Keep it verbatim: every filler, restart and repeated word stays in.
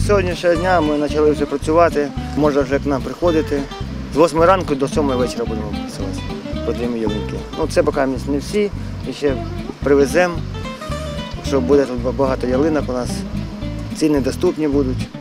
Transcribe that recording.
з сьогоднішнього дня ми почали вже працювати, можна вже к нам приходити. З восьмої ранку до сьомої вечора будемо працювати, продаємо ялинки. Ну, це поки не всі, і ще привеземо, якщо буде тут багато ялинок у нас, ціни доступні будуть.